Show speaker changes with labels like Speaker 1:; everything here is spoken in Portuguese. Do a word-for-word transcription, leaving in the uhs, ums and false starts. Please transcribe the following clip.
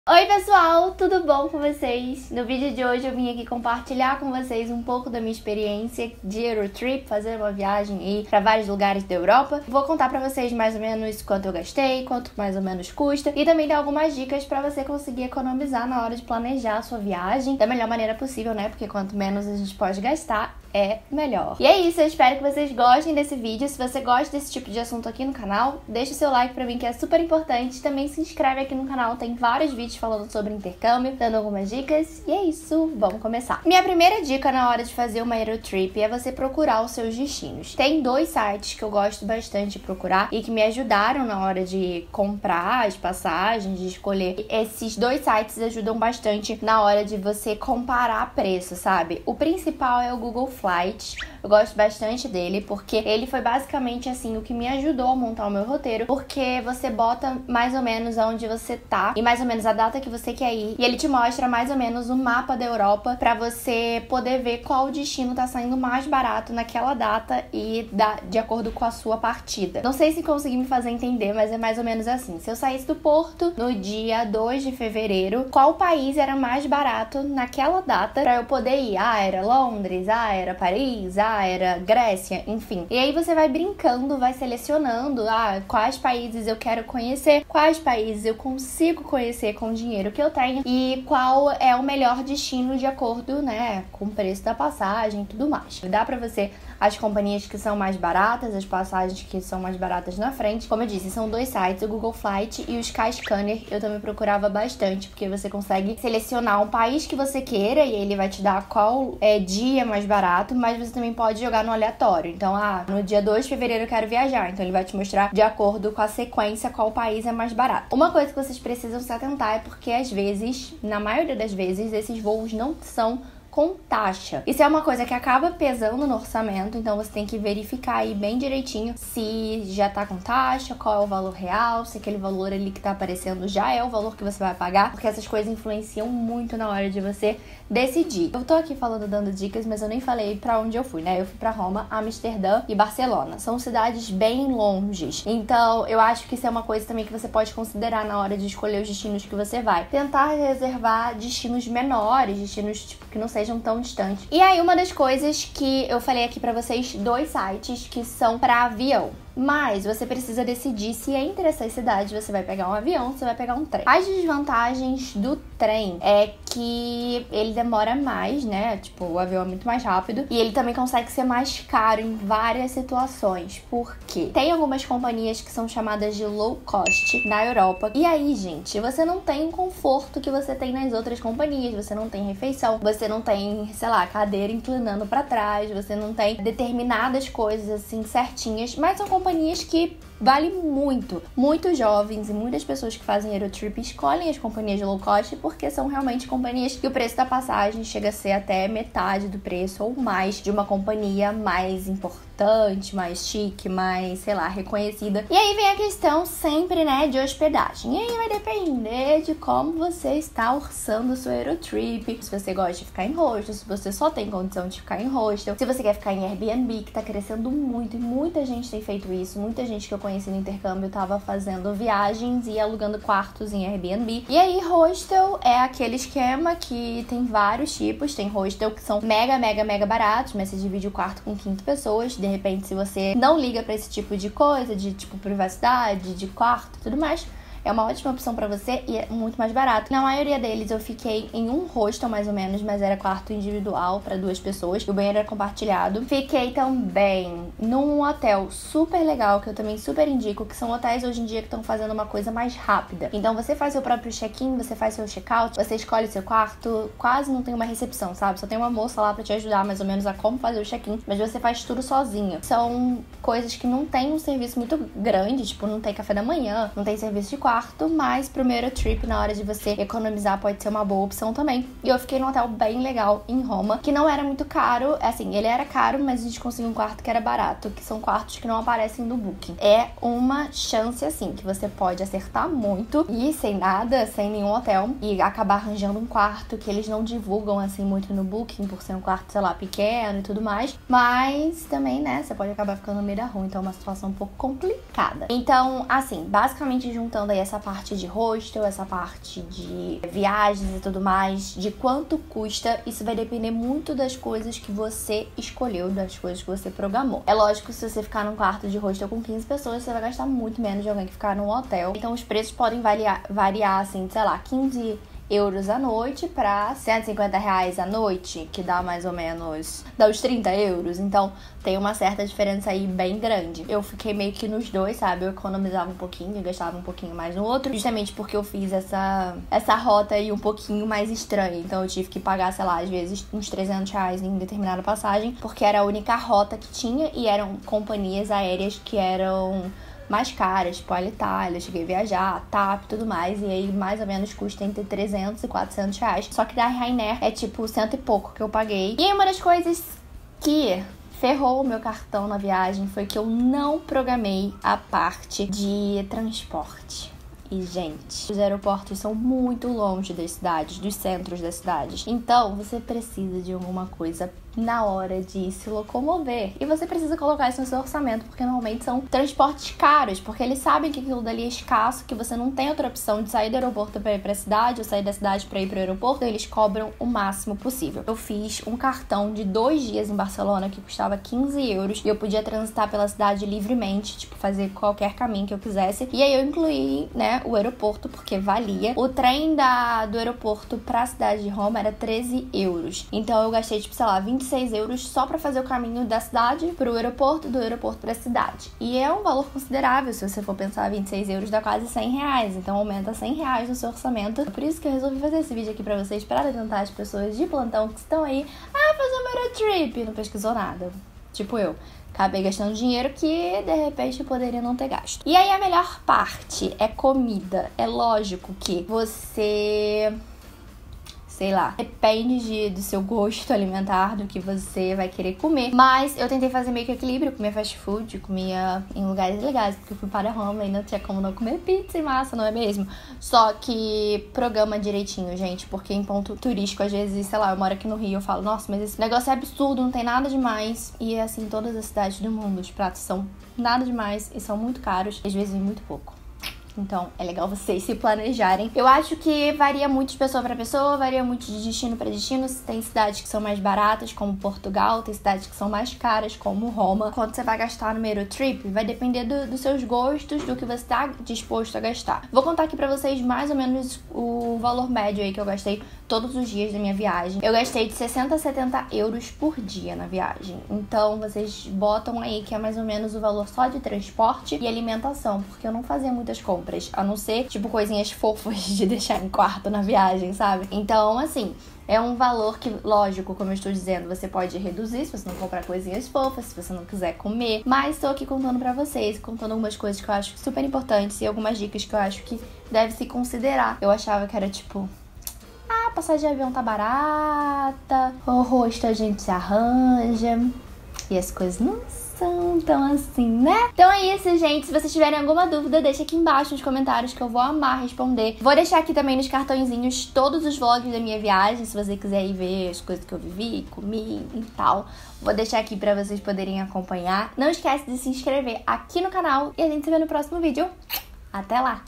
Speaker 1: Oi pessoal, tudo bom com vocês? No vídeo de hoje eu vim aqui compartilhar com vocês um pouco da minha experiência de Eurotrip, fazer uma viagem aí para vários lugares da Europa. Vou contar para vocês mais ou menos quanto eu gastei, quanto mais ou menos custa e também dar algumas dicas para você conseguir economizar na hora de planejar a sua viagem da melhor maneira possível, né? Porque quanto menos a gente pode gastar, é melhor. E é isso, eu espero que vocês gostem desse vídeo. Se você gosta desse tipo de assunto aqui no canal, deixa o seu like pra mim, que é super importante. Também se inscreve aqui no canal, tem vários vídeos falando sobre intercâmbio, dando algumas dicas. E é isso, vamos começar. Minha primeira dica na hora de fazer uma Eurotrip é você procurar os seus destinos. Tem dois sites que eu gosto bastante de procurar e que me ajudaram na hora de comprar as passagens, de escolher. Esses dois sites ajudam bastante na hora de você comparar preço, sabe? O principal é o Google Flights. Eu gosto bastante dele porque ele foi basicamente assim o que me ajudou a montar o meu roteiro, porque você bota mais ou menos onde você tá e mais ou menos a data que você quer ir, e ele te mostra mais ou menos o mapa da Europa pra você poder ver qual destino tá saindo mais barato naquela data e da, de acordo com a sua partida. Não sei se consegui me fazer entender, mas é mais ou menos assim. Se eu saísse do Porto no dia dois de fevereiro, qual país era mais barato naquela data pra eu poder ir? Ah, era Londres, ah, era Paris, ah, era Grécia, enfim. E aí você vai brincando, vai selecionando, ah, quais países eu quero conhecer, quais países eu consigo conhecer com o dinheiro que eu tenho e qual é o melhor destino de acordo, né, com o preço da passagem e tudo mais. Dá pra você as companhias que são mais baratas, as passagens que são mais baratas na frente. Como eu disse, são dois sites, o Google Flight e o Skyscanner. Eu também procurava bastante, porque você consegue selecionar um país que você queira e ele vai te dar qual é, dia mais barato, mas você também pode jogar no aleatório. Então, ah, no dia dois de fevereiro eu quero viajar, então ele vai te mostrar de acordo com a sequência qual país é mais barato. Uma coisa que vocês precisam se atentar é porque às vezes, na maioria das vezes, esses voos não são com taxa. Isso é uma coisa que acaba pesando no orçamento, então você tem que verificar aí bem direitinho se já tá com taxa, qual é o valor real, se aquele valor ali que tá aparecendo já é o valor que você vai pagar, porque essas coisas influenciam muito na hora de você decidir. Eu tô aqui falando, dando dicas, mas eu nem falei pra onde eu fui, né? Eu fui pra Roma, Amsterdã e Barcelona. São cidades bem longes, então eu acho que isso é uma coisa também que você pode considerar na hora de escolher os destinos que você vai. Tentar reservar destinos menores, destinos tipo que não sejam sejam tão distantes. E aí, uma das coisas que eu falei aqui pra vocês, dois sites que são pra avião. Mas você precisa decidir se entre essas cidades você vai pegar um avião ou você vai pegar um trem. As desvantagens do trem é que ele demora mais, né? Tipo, o avião é muito mais rápido. E ele também consegue ser mais caro em várias situações. Por quê? Tem algumas companhias que são chamadas de low cost na Europa. E aí, gente, você não tem o conforto que você tem nas outras companhias. Você não tem refeição, você não tem, sei lá, cadeira inclinando pra trás, você não tem determinadas coisas assim certinhas. Mas são companhias que vale muito. Muitos jovens e muitas pessoas que fazem Eurotrip escolhem as companhias de low cost porque são realmente companhias que o preço da passagem chega a ser até metade do preço ou mais de uma companhia mais importante, mais chique, mais, sei lá, reconhecida. E aí vem a questão sempre, né, de hospedagem. E aí vai depender de como você está orçando a sua Eurotrip. Se você gosta de ficar em hostel, se você só tem condição de ficar em hostel, se você quer ficar em Airbnb, que tá crescendo muito e muita gente tem feito isso, muita gente que eu conheci no intercâmbio tava fazendo viagens e alugando quartos em Airbnb. E aí, hostel é aquele esquema que tem vários tipos. Tem hostel que são mega, mega, mega baratos, mas você divide o quarto com quinze pessoas. De repente, se você não liga pra esse tipo de coisa, de tipo privacidade, de quarto e tudo mais, é uma ótima opção pra você e é muito mais barato. Na maioria deles eu fiquei em um hostel mais ou menos, mas era quarto individual pra duas pessoas. O banheiro era compartilhado. Fiquei também num hotel super legal, que eu também super indico, que são hotéis hoje em dia que estão fazendo uma coisa mais rápida. Então você faz seu próprio check-in, você faz seu check-out, você escolhe seu quarto, quase não tem uma recepção, sabe? Só tem uma moça lá pra te ajudar mais ou menos a como fazer o check-in, mas você faz tudo sozinho. São coisas que não tem um serviço muito grande, tipo, não tem café da manhã, não tem serviço de quarto, quarto, mas pro meu Eurotrip, na hora de você economizar, pode ser uma boa opção também. E eu fiquei num hotel bem legal em Roma, que não era muito caro, assim, ele era caro, mas a gente conseguiu um quarto que era barato, que são quartos que não aparecem no Booking. É uma chance, assim, que você pode acertar muito e sem nada, sem nenhum hotel, e acabar arranjando um quarto que eles não divulgam, assim, muito no Booking, por ser um quarto, sei lá, pequeno e tudo mais, mas também, né, você pode acabar ficando no meio da rua, então é uma situação um pouco complicada. Então, assim, basicamente juntando aí essa parte de hostel, essa parte de viagens e tudo mais, de quanto custa, isso vai depender muito das coisas que você escolheu, das coisas que você programou. É lógico que se você ficar num quarto de hostel com quinze pessoas, você vai gastar muito menos de alguém que ficar num hotel. Então os preços podem variar, variar assim, sei lá, quinze euros a noite pra cento e cinquenta reais a noite, que dá mais ou menos, dá uns trinta euros. Então tem uma certa diferença aí bem grande. Eu fiquei meio que nos dois, sabe? Eu economizava um pouquinho e gastava um pouquinho mais no outro, justamente porque eu fiz essa, essa rota aí um pouquinho mais estranha. Então eu tive que pagar, sei lá, às vezes uns trezentos reais em determinada passagem, porque era a única rota que tinha e eram companhias aéreas que eram mais caras, tipo a Alitalia, eu cheguei a viajar, a TAP e tudo mais, e aí mais ou menos custa entre trezentos e quatrocentos reais. Só que da Ryanair é tipo cento e pouco que eu paguei. E aí uma das coisas que ferrou o meu cartão na viagem foi que eu não programei a parte de transporte. E, gente, os aeroportos são muito longe das cidades, dos centros das cidades. Então, você precisa de alguma coisa na hora de se locomover. E você precisa colocar isso no seu orçamento, porque normalmente são transportes caros, porque eles sabem que aquilo dali é escasso, que você não tem outra opção de sair do aeroporto para ir para a cidade ou sair da cidade para ir para o aeroporto. Então, eles cobram o máximo possível. Eu fiz um cartão de dois dias em Barcelona que custava quinze euros e eu podia transitar pela cidade livremente, tipo, fazer qualquer caminho que eu quisesse. E aí eu incluí, né, o aeroporto, porque valia. O trem da, do aeroporto para a cidade de Roma era treze euros. Então, eu gastei, tipo, sei lá, vinte e seis euros só pra fazer o caminho da cidade pro aeroporto, do aeroporto pra cidade. E é um valor considerável, se você for pensar, vinte e seis euros dá quase cem reais, então aumenta cem reais no seu orçamento. É por isso que eu resolvi fazer esse vídeo aqui pra vocês, para adiantar as pessoas de plantão que estão aí, ah, fazer uma Eurotrip, e não pesquisou nada. Tipo eu. Acabei gastando dinheiro que, de repente, eu poderia não ter gasto. E aí, a melhor parte é comida. É lógico que você... sei lá, depende de, do seu gosto alimentar, do que você vai querer comer. Mas eu tentei fazer meio que equilíbrio, comia fast food, comia em lugares legais, porque eu fui para Roma e não tinha como não comer pizza e massa, não é mesmo? Só que programa direitinho, gente, porque em ponto turístico, às vezes, sei lá, eu moro aqui no Rio, eu falo, nossa, mas esse negócio é absurdo, não tem nada demais. E é assim, todas as cidades do mundo, os pratos são nada demais e são muito caros, às vezes muito pouco. Então, é legal vocês se planejarem. Eu acho que varia muito de pessoa pra pessoa, varia muito de destino pra destino. Tem cidades que são mais baratas, como Portugal, tem cidades que são mais caras, como Roma. Quando você vai gastar no Eurotrip, vai depender do, dos seus gostos, do que você tá disposto a gastar. Vou contar aqui pra vocês mais ou menos o valor médio aí que eu gastei todos os dias da minha viagem. Eu gastei de sessenta a setenta euros por dia na viagem. Então, vocês botam aí que é mais ou menos o valor só de transporte e alimentação, porque eu não fazia muitas compras. A não ser, tipo, coisinhas fofas de deixar em quarto na viagem, sabe? Então, assim, é um valor que, lógico, como eu estou dizendo, você pode reduzir se você não comprar coisinhas fofas, se você não quiser comer. Mas estou aqui contando pra vocês, contando algumas coisas que eu acho super importantes e algumas dicas que eu acho que deve se considerar. Eu achava que era, tipo... ah, a passagem de avião tá barata, o rosto a gente se arranja. E as coisas não são tão assim, né? Então é isso, gente. Se vocês tiverem alguma dúvida, deixa aqui embaixo nos comentários que eu vou amar responder. Vou deixar aqui também nos cartõezinhos todos os vlogs da minha viagem, se você quiser ir ver as coisas que eu vivi, comi e tal. Vou deixar aqui pra vocês poderem acompanhar. Não esquece de se inscrever aqui no canal e a gente se vê no próximo vídeo. Até lá!